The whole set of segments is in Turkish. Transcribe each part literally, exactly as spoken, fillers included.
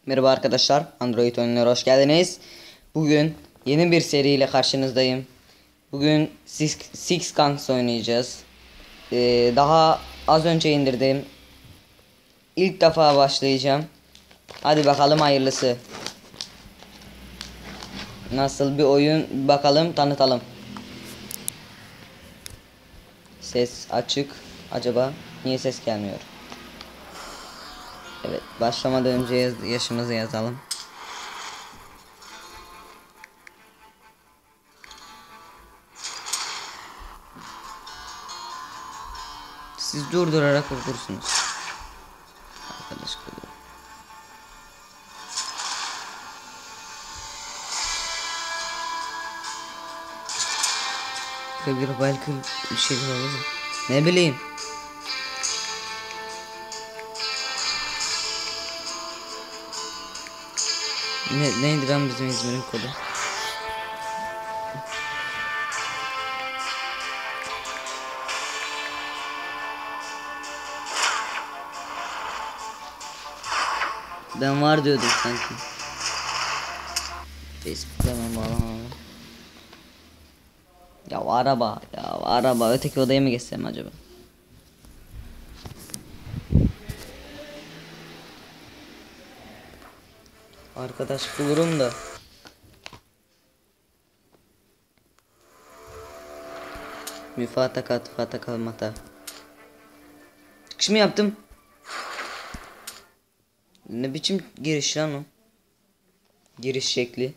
Merhaba arkadaşlar, Android oyunlara hoş geldiniz. Bugün yeni bir seriyle karşınızdayım. Bugün Six, Six Guns oynayacağız. Ee, daha az önce indirdim. İlk defa başlayacağım. Hadi bakalım hayırlısı. Nasıl bir oyun bakalım, tanıtalım. Ses açık. Acaba niye ses gelmiyor? Evet, başlamadan önce yaz, yaşımızı yazalım. Siz durdurarak okursunuz. Arkadaş kılıyor. Bir belki bir şey olur. Ne bileyim. Ne, neydi lan bizim İzmir'in kodu? Ben var diyordum sanki. Facebook'ta ben bağlamam. Ya araba, ya araba öteki odaya mı geçsem acaba? Arkadaş bulurum da. Müfataka tıfataka mata. Çıkış mı yaptım? Ne biçim giriş lan o? Giriş şekli.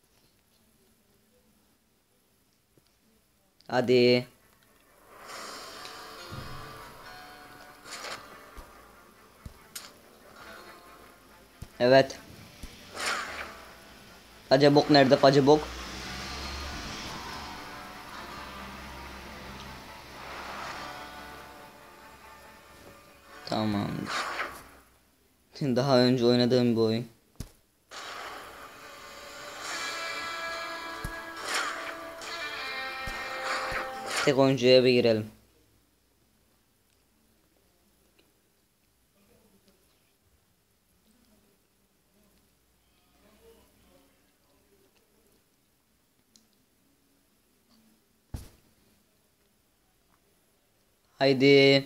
Hadi. Evet. Acabok nerede acabok? Tamamdır. Daha önce oynadığım bir oyun. Tek oyuncuya bir girelim. Haydi.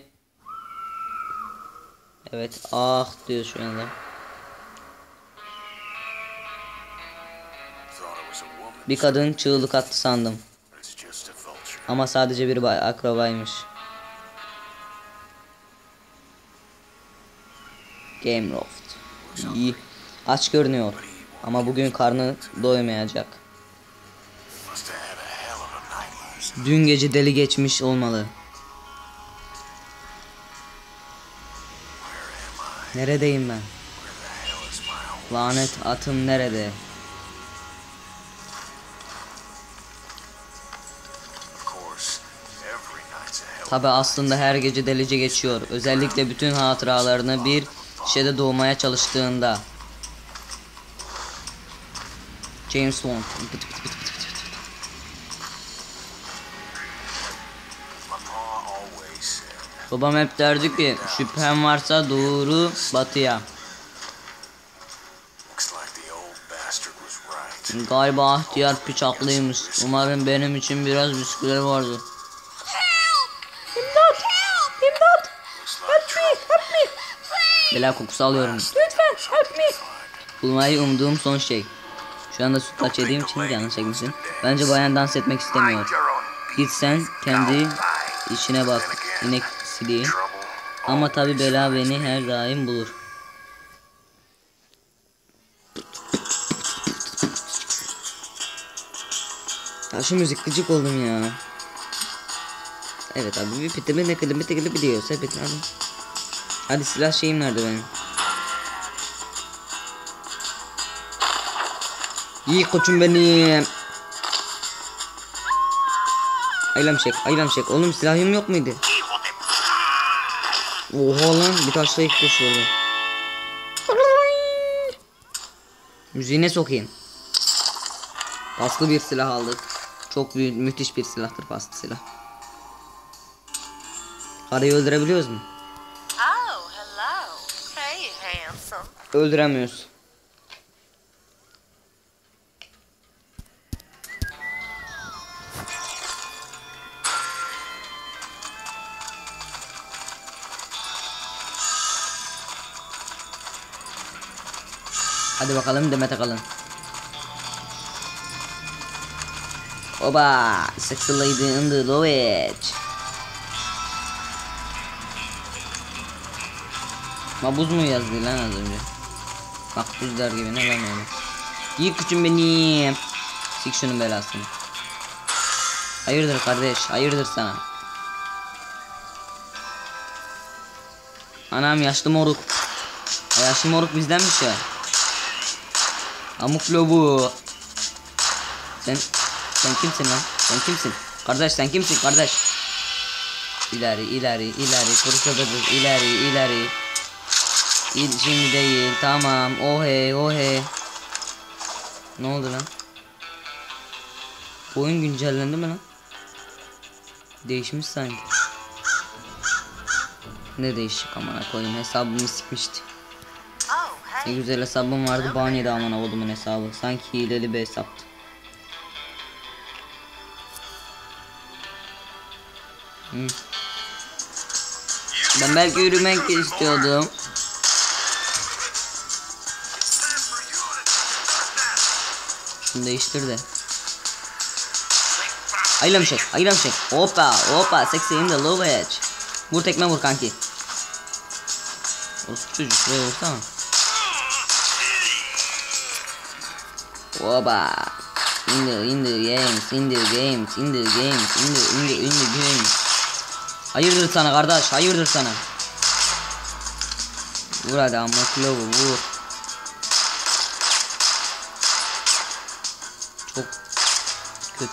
Evet, ah diyor şu anda. Bir kadın çığlık attı sandım. Ama sadece bir akrabaymış. Gameloft. İyi. Aç görünüyor. Ama bugün karnı doymayacak. Dün gece deli geçmiş olmalı. Neredeyim ben? Lanet atım nerede? Tabi aslında her gece delice geçiyor. Özellikle bütün hatıralarını bir şeyde doğmaya çalıştığında. James Bond. Babam hep derdi ki şüphem varsa doğru batıya. Galiba ihtiyar piç haklıymış. Umarım benim için biraz bisküvileri vardı. İmdat! İmdat! Help me! Help me! Bela kokusu alıyorum. Lütfen help me! Bulmayı umduğum son şey. Şu anda sütlaç yediğim için canını çekmişsin. Bence bayan dans etmek istemiyor. Git sen kendi işine bak. İnek siliği. Ama tabi bela beni her daim bulur. Ya şu müzik gıcık oldum ya. Evet abi bir pitimi ne kadar bir tekili biliyorsa hep hadi. Hadi silah şeyim nerede benim? İyi koçum benim. Aylam çek, aylam çek. Oğlum silahım yok muydu? Oha lan bir taşla ilk kuş oldu. Müziğine sokayım. Paslı bir silah aldık. Çok büyük, müthiş bir silahtır paslı silah. Karıyı öldürebiliyoruz mu? Oh, hello. Hey, handsome. Öldüremiyoruz. Hadi bakalım Demet Akalın. Oba, sexy lady in the lodge. Mabuz mu yazdı lan az önce? Bak buzlar gibi ne lan öyle. Yık küçüm benim. Sik şunun belasını. Hayırdır kardeş, hayırdır sana. Anam yaşlı moruk. Yaşlı moruk bizdenmiş ya. Amuklo bu. Sen sen kimsin lan? Sen kimsin? Kardeş sen kimsin kardeş? İleri ileri ileri fırsatıdır ileri ileri. İl, şimdi değil tamam oh hey oh hey. Ne oldu lan? Oyun güncellendi mi lan? Değişmiş sanki. Ne değişik amına koyayım, hesabımı sikmişti. Ne güzel hesabım vardı, baniydi amına kodumun hesabı. Sanki hileli bir hesaptı. Hmm. Ben belki yürümek istiyordum. Şunu değiştir de. Aylamışık, aylamışık. Hoppa, hoppa, sexy in the low edge. Vur tekme vur kanki. Orası çocuk, şuraya vursana. Hoppa. In the, in the games, in the games, in the games, in the, in the, in the games. Hayırdır sana kardeş, hayırdır sana. Vur hadi amma kılavu vur. Çok kötü.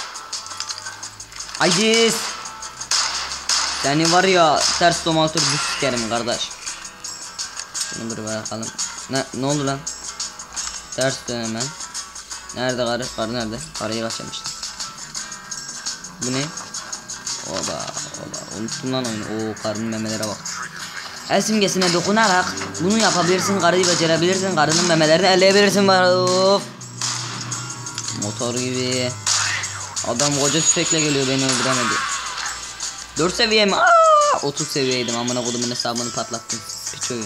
Aciz. Seni var ya ters domaltır bir sikerim kardeş. Şunu bir bakalım. Ne ne oldu lan? Ters dön hemen. Nerede karı? Karı nerede? Karıyı kaçırmıştım. Bu ne? Oba oba. Unuttum lan oyunu. Oo karının memelere bak. El simgesine dokunarak bunu yapabilirsin, karıyı becerebilirsin, karının memelerini elleyebilirsin. Of. Motor gibi. Adam koca tüfekle geliyor, beni öldüremedi. dört seviye mi? Aa, otuz seviyeydim, amına kodumun hesabını patlattım. Piç oyun.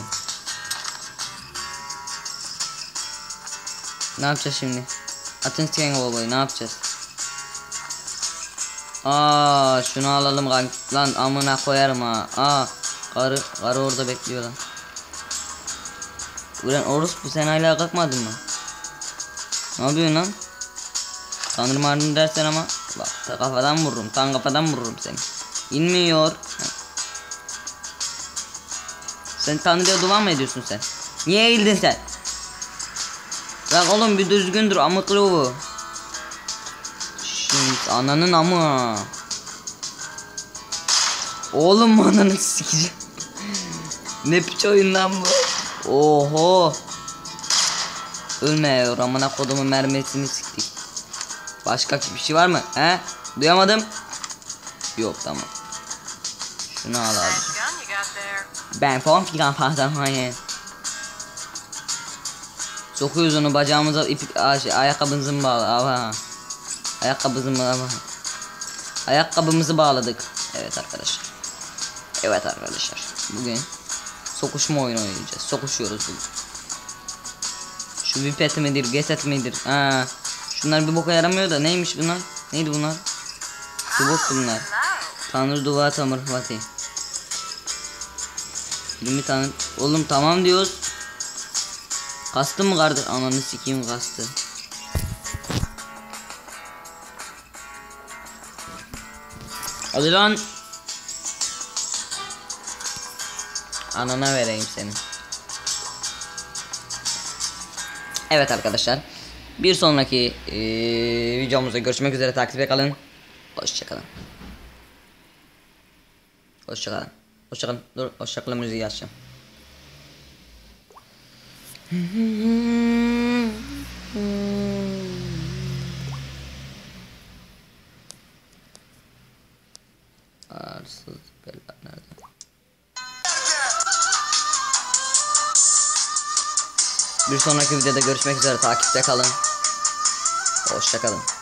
Ne yapacağız şimdi? Atın sikenge babayı, ne yapacağız? Aa, şunu alalım lan, lan amına koyarım ha. Aa, karı, karı orada bekliyor lan. Ulan orospu, sen hala kalkmadın mı? Ne yapıyorsun lan? Tanrım ardın dersen ama bak kafadan vururum, tam kafadan vururum seni. İnmiyor. Sen Tanrı'ya dua mı ediyorsun sen? Niye eğildin sen? Bak oğlum bir düzgündür amıklı bu. Şimdi ananın amı. Oğlum ananı sikeceğim. Ne piç oyun lan bu? Oho. Ölmüyor amına kodumun mermisini siktik. Başka bir şey var mı? He? Duyamadım. Yok tamam. Şunu al abi. Ben falan filan falan hayır. Sokuyoruz onu bacağımıza, ip şey, ayakkabımızı mı bağlı? Aha. Ayakkabımızı mı? Aha. Ayakkabımızı bağladık. Evet arkadaşlar. Evet arkadaşlar. Bugün sokuşma oyunu oynayacağız. Sokuşuyoruz bugün. Şu vipet midir, geset midir? Ha. Şunlar bir boka yaramıyor da neymiş bunlar? Neydi bunlar? Bu bok bunlar. Tanrı dua tamır vati. yirmi tane. Oğlum tamam diyoruz. Kastı mı kardeş? Ananı sikeyim kastı. Hadi lan. Anana vereyim seni. Evet arkadaşlar. Bir sonraki ee, videomuzda görüşmek üzere, takipte kalın. Hoşçakalın. Hoşçakalın. Hoşçakalın. Dur, hoşçakalın müziği açacağım. Arsız bela nerede? Bir sonraki videoda görüşmek üzere, takipte kalın. Hoşçakalın.